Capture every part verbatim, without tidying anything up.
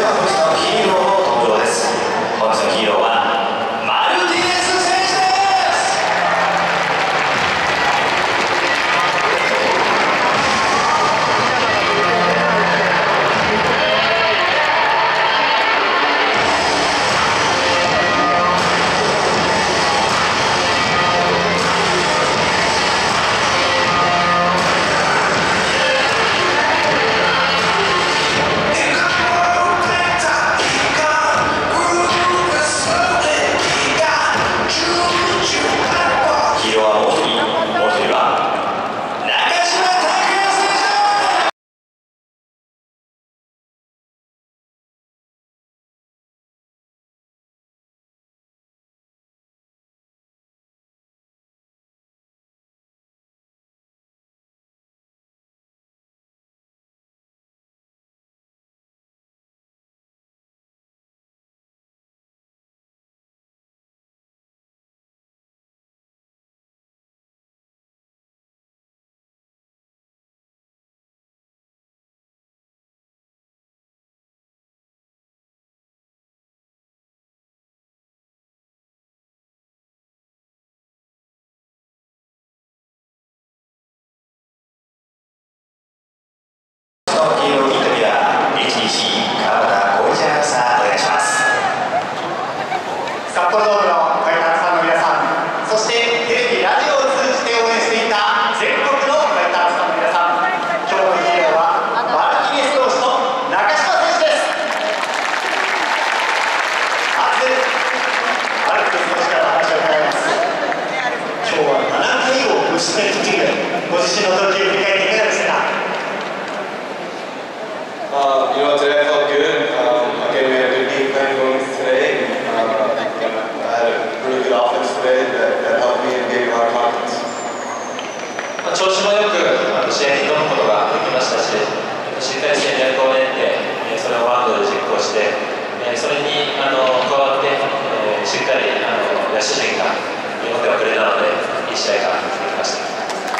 は本日のヒーローの登場です。本日のヒーローはマルティネス選手です。札幌ドームのファイターズファンの皆さん、そしてテレビ、ラジオを通じて応援していた全国のファイターズファンの皆さん、今日のヒーローはマルティネス投手と中島選手です。まずマルティネス投手から話を伺います。今日はななかいを無失点ピッチング、ご自身の投球を振り返っていかがでしたか？ Uh, you know, today I felt good. Um, again, we had a good game plan going today. Uh, I had a really good offense today that, that helped me and gave me a lot of confidence. 調子もよく試合に挑むことができましたし、しっかり戦略を練ってそれをマウンドで実行して、それにあの加わって、しっかりあの野手陣が見てはくれたので、いい試合ができました。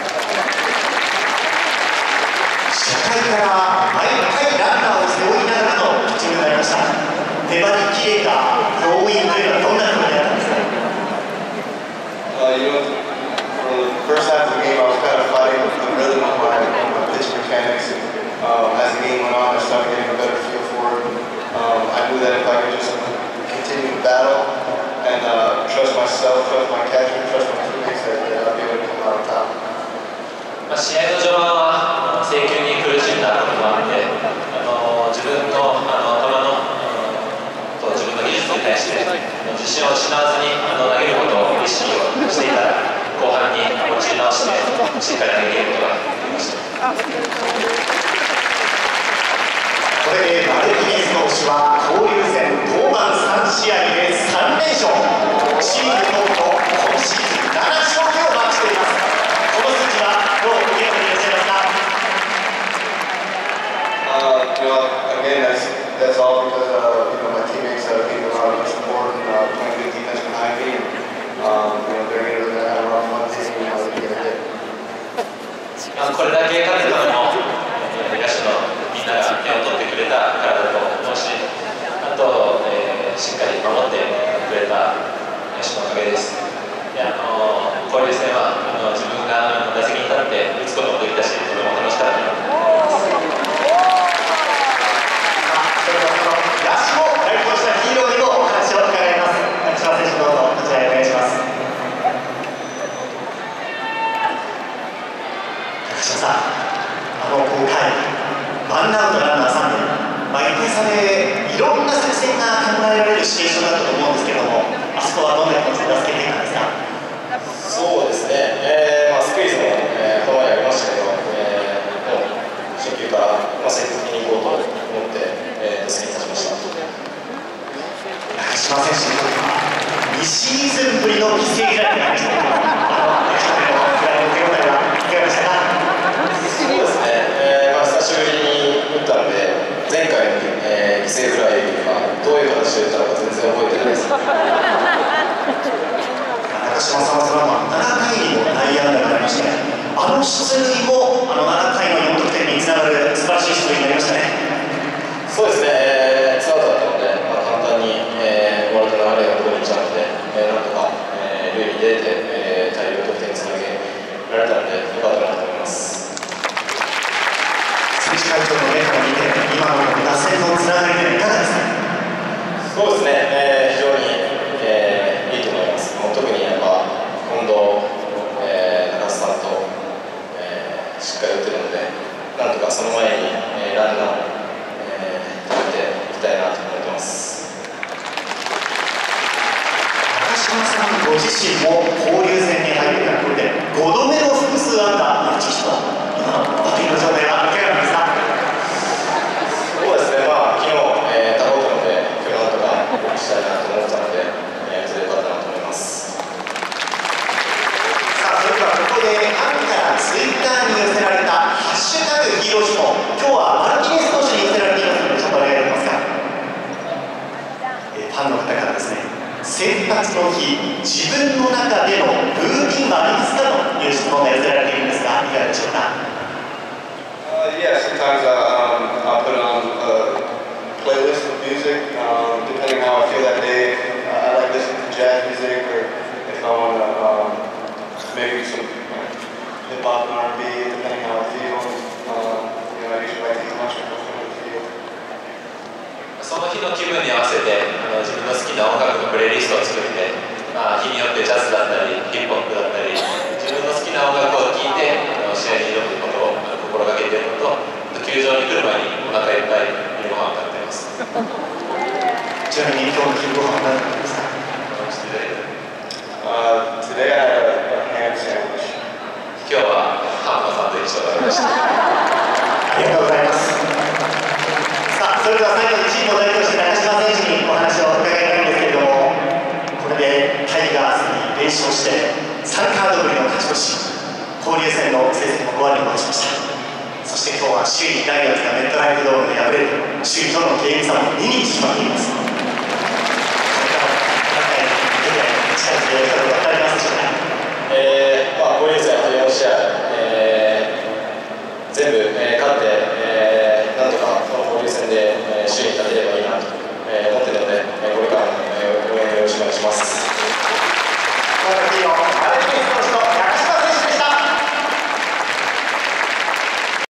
初回から毎回ランナーを背負いながらのピッチングになりました。粘り切れた要因というのはどんなふうになったんですか？ Uh, you know, for the first half of the game, I was kind of fighting with the rhythm of my, of my pitch mechanics. Um, as the game went on, I started getting a better feel for it. Um, I knew that if I could just continue to battle and uh, trust myself, trust my catcher, trust my teammates, that, that I'd be able to come out on top. 試合の序盤は制球に苦しんだこともあって、あの自分のあの球のと自分の技術に対して自信を失わずにあの投げることを意識をしていたら、後半に持ち直してしっかり投げることができました。 これでマルティネス投手は交流戦登板さんしあいでさんれんしょう、チームトップの今シーズンななしょうめをマークしています。この数字はどう受け止めていらっしゃいますか？ Uh, you know, again, that's, that's all because uh, you know, my teammates uh, gave me a lot of support and uh, playing good defense behind me. And, um, you know, they're going to have a lot of fun seeing me how they get it. これだけ勝てたのも野手のみんなが点を取ってくれたからだと思うし、あと、えー、しっかり守ってくれた野手のおかげです。であの交流戦はあの自分が打席に立って打つこともできたし、とても楽しかったと思います。 野手を代表したヒーローにもお話を伺います。中島選手、どうぞこちらへお願いします。中島さん、あのごかいワンアウトランナーさん塁、まあ、いっさでいろんな作戦が考えられるシチュエーションだったと思うんですけども、あそこはどんな気持ちで助けていたんですか？ そうですね、えーまあ、スクイズも、えー、頭にありましたけど、えー、もう初球から、まあ、積極的にいこうと思って、えー、打席に立ちました。 中島選手にとってはにシーズンぶりの犠牲フライになりましたけど、あのフライの手応えはいかがでしたか？ そうですね、えーまあ、久しぶりに打ったので、前回の、えー、犠牲フライはどういう形で打ったのか全然覚えてないです。 中島さんはその後ななかいにも内野安打がありまして、あの出塁もあのななかいのよん得点につながる素晴らしい出塁になりましたね。 そうですね、えー、ツーアウト自身も交流戦に入ってからこれでごどめの複数安打マッチヒット、今のバッティングの状態はいかがですか？ そうですね、まあ昨日、えー、タコートので今日なんとかしたいなと思ったので、えー、それでよかったなと思います。 さあ、それではここでファンからツイッターに寄せられたハッシュタグヒーロー質問、今日はマルティネス投手に寄せられていますのでちょっとお願いできますか？えー、ファンの方からですね、先発の日自分の中でのルーティンはありますかという質問が寄せられているんですが、いかがでしょうか？ Uh, yeah, sometimes I, um, I'll put on a playlist of music, um, depending how I feel that day. Uh, I like listening to jazz music, or if I want to, um, maybe some like, hip hop and R and B, depending how I feel. Um, you know, I usually like to eat lunch before I go to the field. その日の気分に合わせてあの自分の好きな音楽のプレイリストを作って、まあ、日によってジャズだったりヒップホップだったり自分の好きな音楽を聴いてあの試合に挑むことを心がけているのと、球場に来る前にお腹いっぱい夕ご飯を食べています。 ちなみに今日の昼ご飯は何だったんですか？ Uh, today I had a, a ham sandwich. 今日はハムのサンドイッチを食べました。 ありがとうございます。さあ、それでは最後にチームを代表して中島選手にお話を伺いたいんですけれども、これでタイガースに連勝してさんカードぶりの勝ち越し、交流戦の成績もごわりに戻しました。そして今日は首位ライオンズがメットライフドームで敗れる首位とのゲーム差もにに縮まっています。これからの戦いに向けて力強い人が分かります。